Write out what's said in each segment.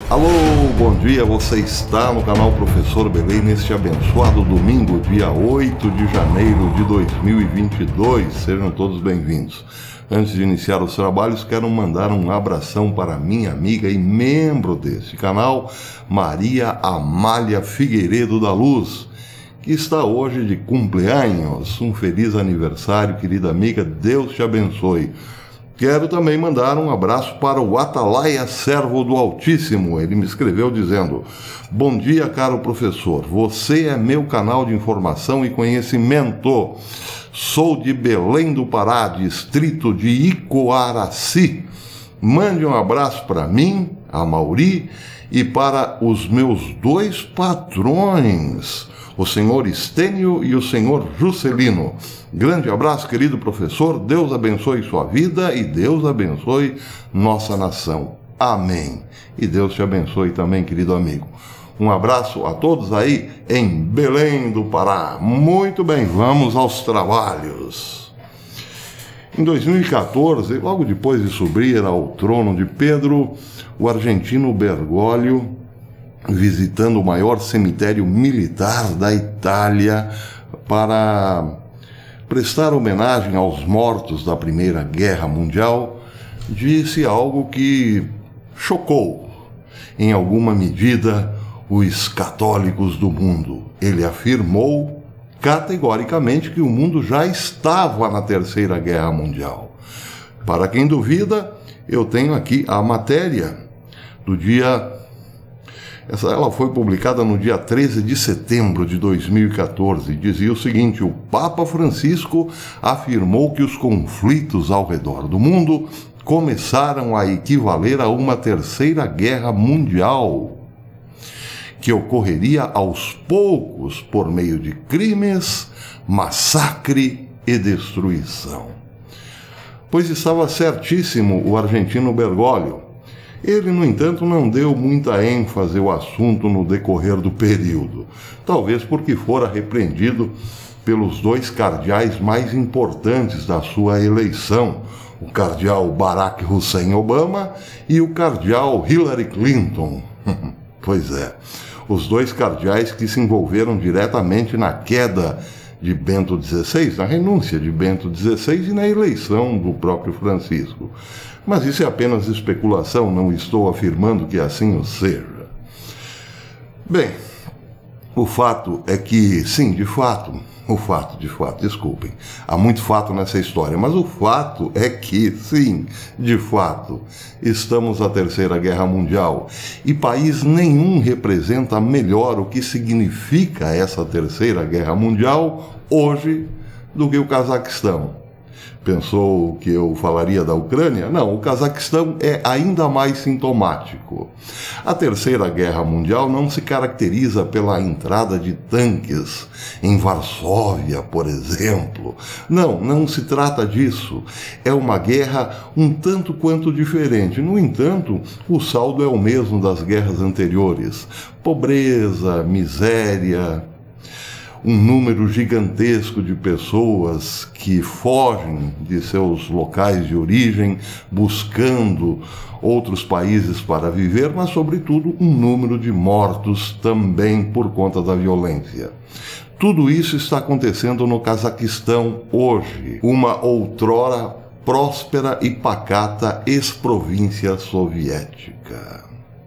Alô, bom dia, você está no canal Professor Belém neste abençoado domingo, dia 8 de janeiro de 2022. Sejam todos bem-vindos. Antes de iniciar os trabalhos, quero mandar um abração para minha amiga e membro deste canal, Maria Amália Figueiredo da Luz, que está hoje de cumpleaños. Um feliz aniversário, querida amiga, Deus te abençoe. Quero também mandar um abraço para o Atalaia Servo do Altíssimo. Ele me escreveu dizendo: bom dia, caro professor, você é meu canal de informação e conhecimento. Sou de Belém do Pará, distrito de Icoaraci. Mande um abraço para mim, a Mauri, e para os meus dois patrões, o senhor Estênio e o senhor Juscelino. Grande abraço, querido professor. Deus abençoe sua vida e Deus abençoe nossa nação. Amém. E Deus te abençoe também, querido amigo. Um abraço a todos aí em Belém do Pará. Muito bem, vamos aos trabalhos. Em 2014, logo depois de subir ao trono de Pedro, o argentino Bergoglio, visitando o maior cemitério militar da Itália para prestar homenagem aos mortos da Primeira Guerra Mundial, disse algo que chocou, em alguma medida, os católicos do mundo. Ele afirmou categoricamente que o mundo já estava na Terceira Guerra Mundial. Para quem duvida, eu tenho aqui a matéria do dia... Ela foi publicada no dia 13 de setembro de 2014 e dizia o seguinte: o Papa Francisco afirmou que os conflitos ao redor do mundo começaram a equivaler a uma terceira guerra mundial, que ocorreria aos poucos por meio de crimes, massacre e destruição. Pois estava certíssimo o argentino Bergoglio. Ele, no entanto, não deu muita ênfase ao assunto no decorrer do período, talvez porque fora repreendido pelos dois cardeais mais importantes da sua eleição, o cardeal Barack Hussein Obama e o cardeal Hillary Clinton. Pois é, os dois cardeais que se envolveram diretamente na queda de Bento XVI, na renúncia de Bento XVI e na eleição do próprio Francisco. Mas isso é apenas especulação, não estou afirmando que assim o seja. Bem, o fato é que, sim, desculpem, há muito fato nessa história, mas o fato é que, sim, de fato, estamos na Terceira Guerra Mundial e país nenhum representa melhor o que significa essa Terceira Guerra Mundial hoje do que o Cazaquistão. Pensou que eu falaria da Ucrânia? Não, o Cazaquistão é ainda mais sintomático. A Terceira Guerra Mundial não se caracteriza pela entrada de tanques em Varsóvia, por exemplo. Não se trata disso. É uma guerra um tanto quanto diferente. No entanto, o saldo é o mesmo das guerras anteriores. Pobreza, miséria, um número gigantesco de pessoas que fogem de seus locais de origem, buscando outros países para viver, mas, sobretudo, um número de mortos também por conta da violência. Tudo isso está acontecendo no Cazaquistão hoje, uma outrora próspera e pacata ex-província soviética.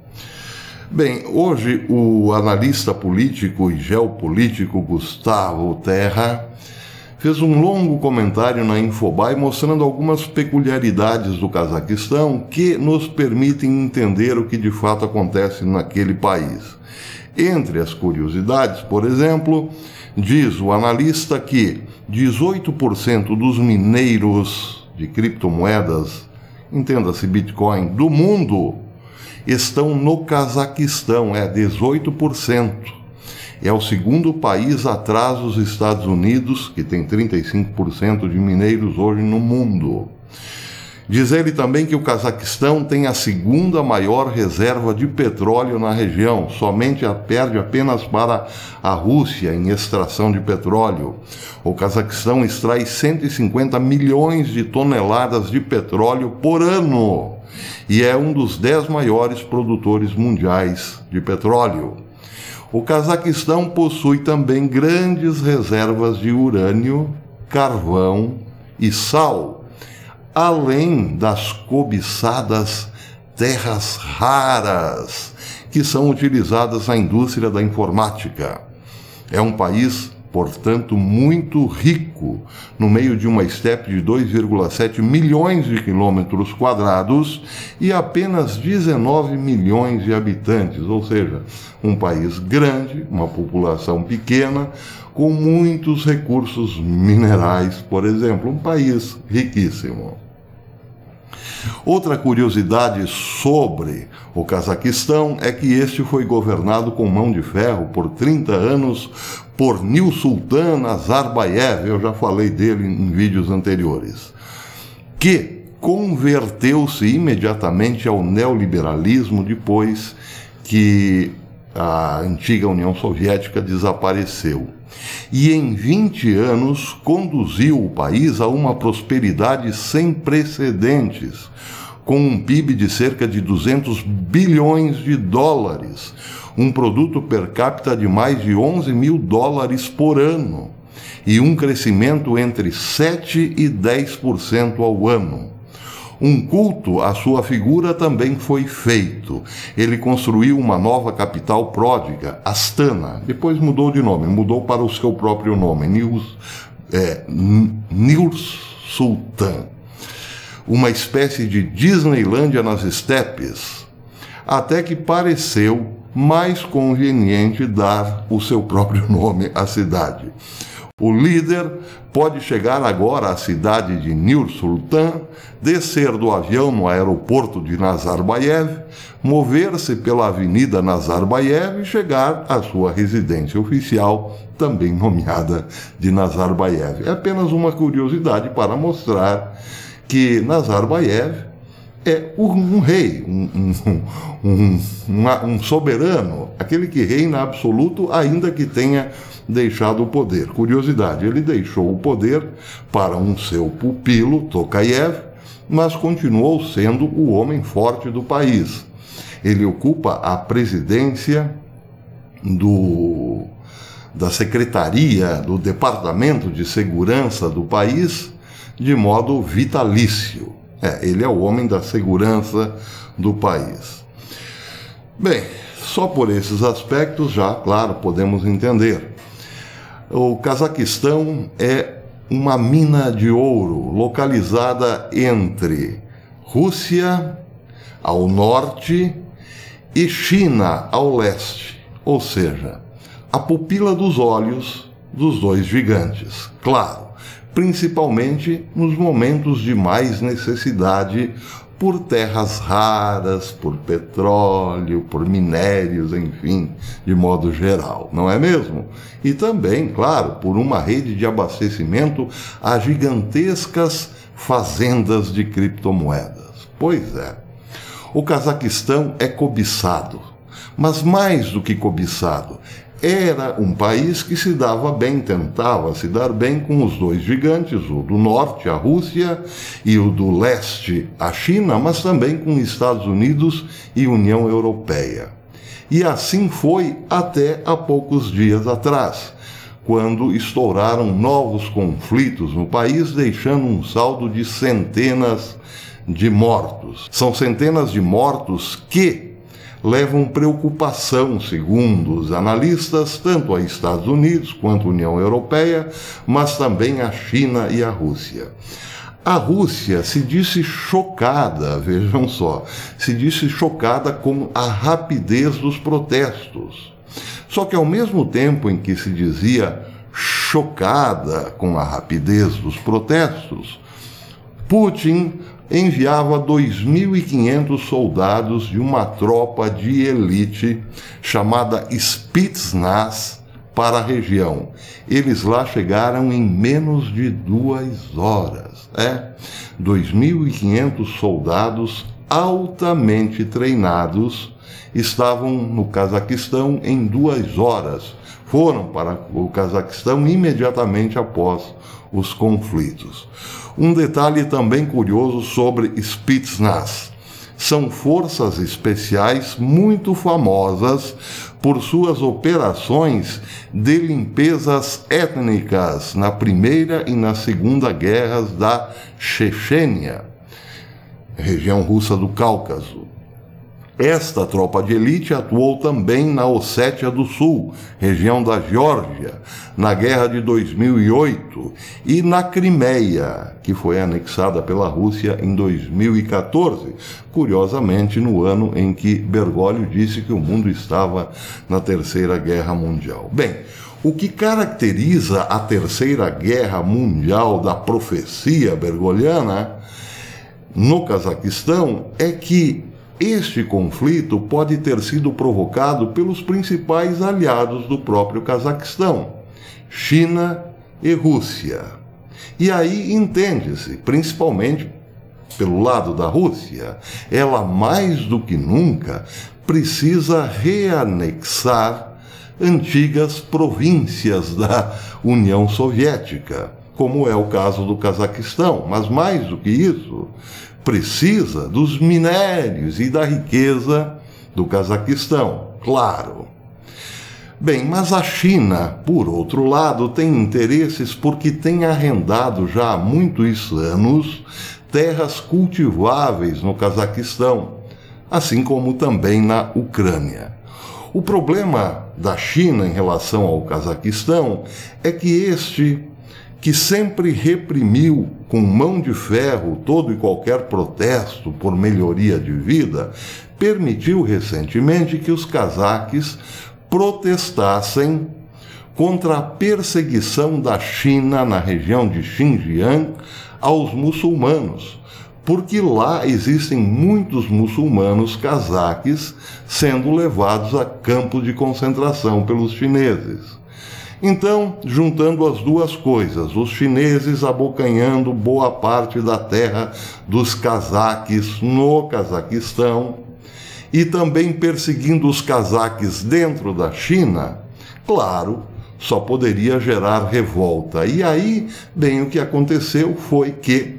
Bem, hoje o analista político e geopolítico Gustavo Terra fez um longo comentário na Infobae mostrando algumas peculiaridades do Cazaquistão que nos permitem entender o que de fato acontece naquele país. Entre as curiosidades, por exemplo, diz o analista que 18% dos mineiros de criptomoedas, entenda-se Bitcoin, do mundo, estão no Cazaquistão, 18%. É o segundo país atrás dos Estados Unidos, que tem 35% de mineiros hoje no mundo. Diz ele também que o Cazaquistão tem a segunda maior reserva de petróleo na região, somente perde apenas para a Rússia em extração de petróleo. O Cazaquistão extrai 150 milhões de toneladas de petróleo por ano. e é um dos 10 maiores produtores mundiais de petróleo. O Cazaquistão possui também grandes reservas de urânio, carvão e sal, além das cobiçadas terras raras que são utilizadas na indústria da informática. É um país, portanto, muito rico, no meio de uma estepe de 2,7 milhões de quilômetros quadrados e apenas 19 milhões de habitantes, ou seja, um país grande, uma população pequena, com muitos recursos minerais, por exemplo, um país riquíssimo. Outra curiosidade sobre o Cazaquistão é que este foi governado com mão de ferro por 30 anos por Nursultan Nazarbayev, eu já falei dele em vídeos anteriores, que converteu-se imediatamente ao neoliberalismo depois que a antiga União Soviética desapareceu. E em 20 anos conduziu o país a uma prosperidade sem precedentes, com um PIB de cerca de 200 bilhões de dólares, um produto per capita de mais de 11 mil dólares por ano e um crescimento entre 7% e 10% ao ano. Um culto à sua figura também foi feito. Ele construiu uma nova capital pródiga, Astana. Depois mudou de nome, mudou para o seu próprio nome, Nursultan. Uma espécie de Disneylândia nas estepes, até que pareceu mais conveniente dar o seu próprio nome à cidade. O líder pode chegar agora à cidade de Nursultan, descer do avião no aeroporto de Nazarbayev, mover-se pela Avenida Nazarbayev e chegar à sua residência oficial, também nomeada de Nazarbayev. É apenas uma curiosidade para mostrar que Nazarbayev é um rei, um soberano, aquele que reina absoluto, ainda que tenha deixado o poder. Curiosidade, ele deixou o poder para um seu pupilo, Tokayev, mas continuou sendo o homem forte do país. Ele ocupa a presidência da Secretaria do Departamento de Segurança do país de modo vitalício. Ele é o homem da segurança do país. Bem, só por esses aspectos já, claro, podemos entender. O Cazaquistão é uma mina de ouro localizada entre Rússia ao norte e China ao leste, ou seja, a pupila dos olhos dos dois gigantes. Claro, principalmente nos momentos de mais necessidade por terras raras, por petróleo, por minérios, enfim, de modo geral, não é mesmo? E também, claro, por uma rede de abastecimento a gigantescas fazendas de criptomoedas. Pois é, o Cazaquistão é cobiçado, mas mais do que cobiçado, era um país que se dava bem, tentava se dar bem com os dois gigantes, o do norte, a Rússia, e o do leste, a China, mas também com Estados Unidos e União Europeia. E assim foi até há poucos dias atrás, quando estouraram novos conflitos no país, deixando um saldo de centenas de mortos. São centenas de mortos que levam preocupação, segundo os analistas, tanto a Estados Unidos quanto a União Europeia, mas também a China e a Rússia. A Rússia se disse chocada, vejam só, se disse chocada com a rapidez dos protestos. Só que ao mesmo tempo em que se dizia chocada com a rapidez dos protestos, Putin enviava 2.500 soldados de uma tropa de elite chamada Spetsnaz para a região. Eles lá chegaram em menos de 2 horas. 2.500 soldados altamente treinados estavam no Cazaquistão em 2 horas. Foram para o Cazaquistão imediatamente após os conflitos. Um detalhe também curioso sobre Spetsnaz. são forças especiais muito famosas por suas operações de limpezas étnicas na Primeira e na Segunda Guerras da Chechênia, região russa do Cáucaso. Esta tropa de elite atuou também na Ossétia do Sul, região da Geórgia, na Guerra de 2008, e na Crimeia, que foi anexada pela Rússia em 2014, curiosamente no ano em que Bergoglio disse que o mundo estava na Terceira Guerra Mundial. Bem, o que caracteriza a Terceira Guerra Mundial da profecia bergogliana no Cazaquistão é que este conflito pode ter sido provocado pelos principais aliados do próprio Cazaquistão, China e Rússia. E aí entende-se, principalmente pelo lado da Rússia, ela mais do que nunca precisa reanexar antigas províncias da União Soviética, como é o caso do Cazaquistão, mas mais do que isso, precisa dos minérios e da riqueza do Cazaquistão, claro. Bem, mas a China, por outro lado, tem interesses porque tem arrendado já há muitos anos terras cultiváveis no Cazaquistão, assim como também na Ucrânia. O problema da China em relação ao Cazaquistão é que este, que sempre reprimiu com mão de ferro todo e qualquer protesto por melhoria de vida, permitiu recentemente que os cazaques protestassem contra a perseguição da China na região de Xinjiang aos muçulmanos, porque lá existem muitos muçulmanos cazaques sendo levados a campos de concentração pelos chineses. Então, juntando as duas coisas, os chineses abocanhando boa parte da terra dos cazaques no Cazaquistão e também perseguindo os cazaques dentro da China, claro, só poderia gerar revolta. E aí, bem, o que aconteceu foi que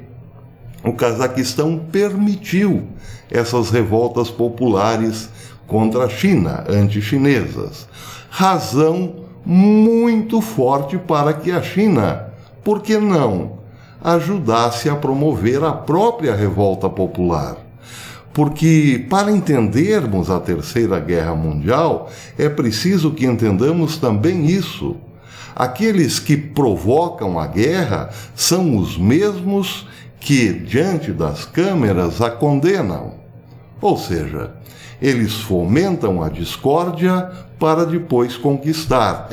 o Cazaquistão permitiu essas revoltas populares contra a China, anti-chinesas. Razão muito forte para que a China, por que não, ajudasse a promover a própria revolta popular. Porque, para entendermos a Terceira Guerra Mundial, é preciso que entendamos também isso. Aqueles que provocam a guerra são os mesmos que, diante das câmeras, a condenam. Ou seja, eles fomentam a discórdia para depois conquistar.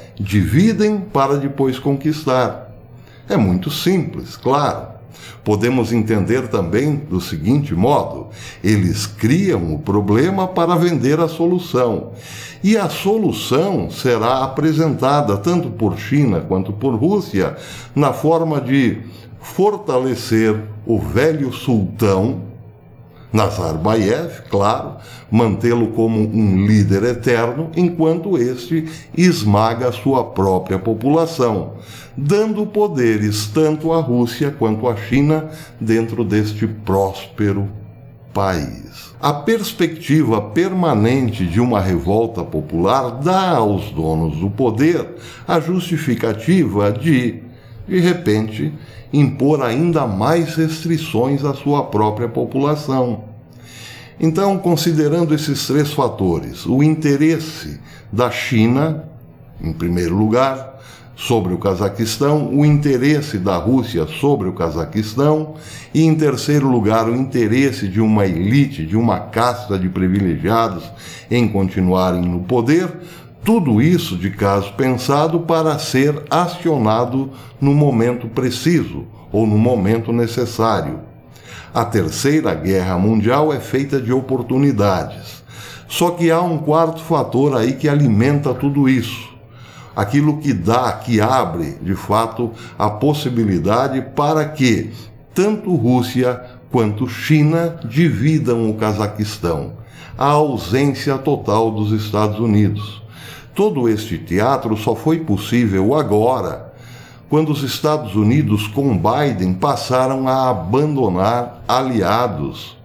Dividem para depois conquistar. É muito simples, claro. Podemos entender também do seguinte modo: eles criam o problema para vender a solução. E a solução será apresentada tanto por China quanto por Rússia na forma de fortalecer o velho sultão, Nazarbayev, claro, mantê-lo como um líder eterno, enquanto este esmaga a sua própria população, dando poderes tanto à Rússia quanto à China dentro deste próspero país. A perspectiva permanente de uma revolta popular dá aos donos do poder a justificativa de repente, impor ainda mais restrições à sua própria população. Então, considerando esses três fatores, o interesse da China, em primeiro lugar, sobre o Cazaquistão, o interesse da Rússia sobre o Cazaquistão e, em terceiro lugar, o interesse de uma elite, de uma casta de privilegiados em continuarem no poder, tudo isso de caso pensado para ser acionado no momento preciso ou no momento necessário. A Terceira Guerra Mundial é feita de oportunidades. Só que há um quarto fator aí que alimenta tudo isso. Aquilo que dá, que abre, de fato, a possibilidade para que tanto Rússia quanto China dividam o Cazaquistão. A ausência total dos Estados Unidos. Todo este teatro só foi possível agora, quando os Estados Unidos com Biden passaram a abandonar aliados,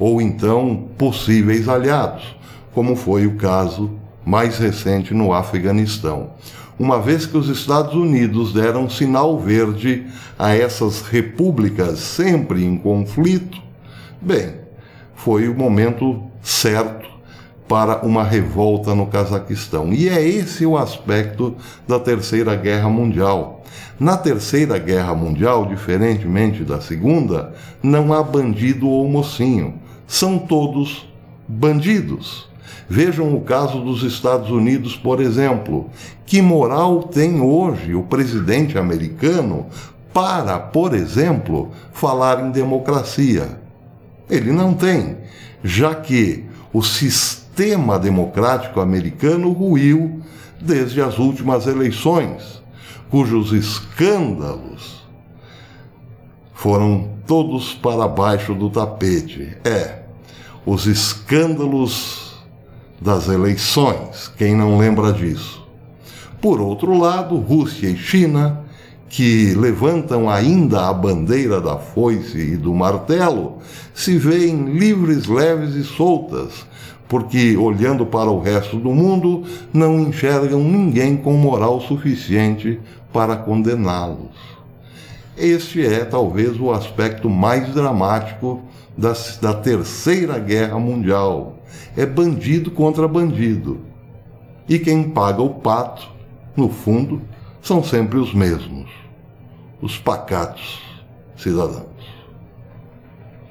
ou então possíveis aliados, como foi o caso mais recente no Afeganistão. Uma vez que os Estados Unidos deram sinal verde a essas repúblicas sempre em conflito, bem, foi o momento certo para uma revolta no Cazaquistão. E é esse o aspecto da Terceira Guerra Mundial. Na Terceira Guerra Mundial, diferentemente da Segunda, não há bandido ou mocinho. São todos bandidos. Vejam o caso dos Estados Unidos, por exemplo. Que moral tem hoje o presidente americano para, por exemplo, falar em democracia? Ele não tem, já que o sistema democrático americano ruiu desde as últimas eleições, cujos escândalos foram todos para baixo do tapete. Os escândalos das eleições, quem não lembra disso? Por outro lado, Rússia e China, que levantam ainda a bandeira da foice e do martelo, se veem livres, leves e soltas, porque, olhando para o resto do mundo, não enxergam ninguém com moral suficiente para condená-los. Este é, talvez, o aspecto mais dramático da Terceira Guerra Mundial. É bandido contra bandido. E quem paga o pato, no fundo, são sempre os mesmos, os pacatos cidadãos.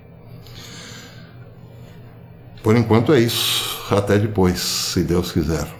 Por enquanto é isso. Até depois, se Deus quiser.